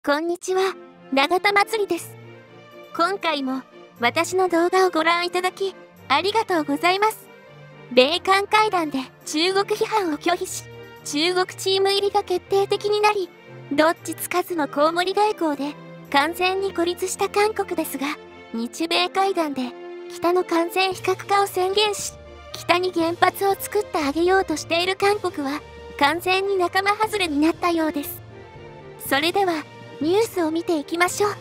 こんにちは、永田まつりです。今回も私の動画をご覧いただき、ありがとうございます。米韓会談で中国批判を拒否し、中国チーム入りが決定的になり、どっちつかずのコウモリ外交で完全に孤立した韓国ですが、日米会談で北の完全非核化を宣言し、北に原発を作ってあげようとしている韓国は、完全に仲間外れになったようです。それでは、ニュースを見ていきましょう。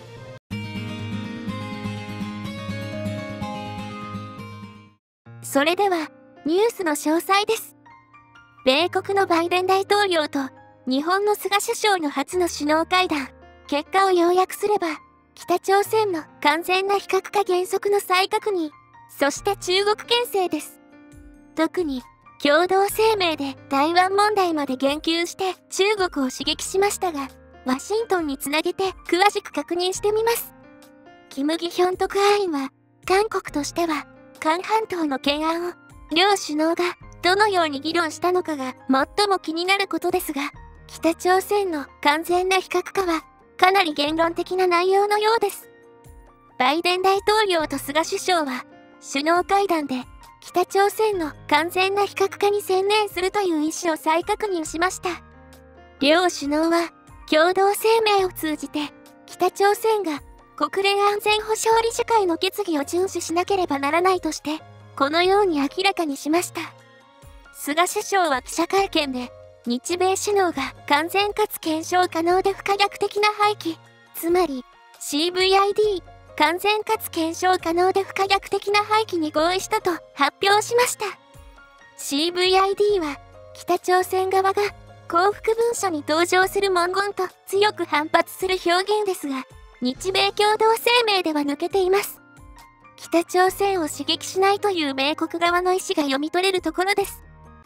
それでは、ニュースの詳細です。米国のバイデン大統領と日本の菅首相の初の首脳会談、結果を要約すれば、北朝鮮の完全な非核化原則の再確認、そして中国牽制です。特に、共同声明で台湾問題まで言及して中国を刺激しましたが、ワシントンにつなげて詳しく確認してみます。キム・ギヒョン特派員は、韓国としては、韓半島の懸案を、両首脳がどのように議論したのかが最も気になることですが、北朝鮮の完全な非核化は、かなり言論的な内容のようです。バイデン大統領と菅首相は、首脳会談で、北朝鮮の完全な非核化に専念するという意思を再確認しました。両首脳は、共同声明を通じて、北朝鮮が国連安全保障理事会の決議を遵守しなければならないとして、このように明らかにしました。菅首相は記者会見で、日米首脳が完全かつ検証可能で不可逆的な廃棄、つまり CVID、完全かつ検証可能で不可逆的な廃棄に合意したと発表しました。CVID は、北朝鮮側が幸福文書に登場する文言と強く反発する表現ですが、日米共同声明では抜けています。北朝鮮を刺激しないという米国側の意思が読み取れるところです。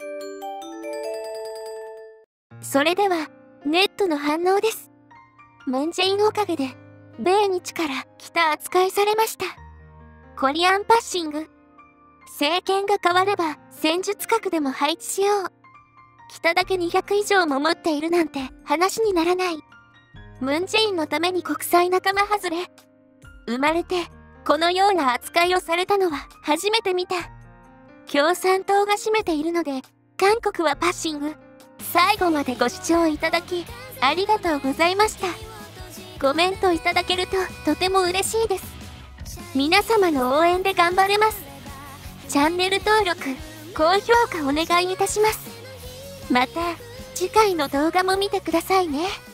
それでは、ネットの反応です。ムンジェインおかげで、米日から北扱いされました。コリアンパッシング。政権が変われば戦術核でも配置しよう。北だけ200以上も持っているなんて話にならない。ムンジェインのために国際仲間外れ。生まれてこのような扱いをされたのは初めて見た。共産党が占めているので、韓国はパッシング。最後までご視聴いただきありがとうございました。コメントいただけるととても嬉しいです。皆様の応援で頑張れます。チャンネル登録、高評価お願いいたします。また次回の動画も見てくださいね。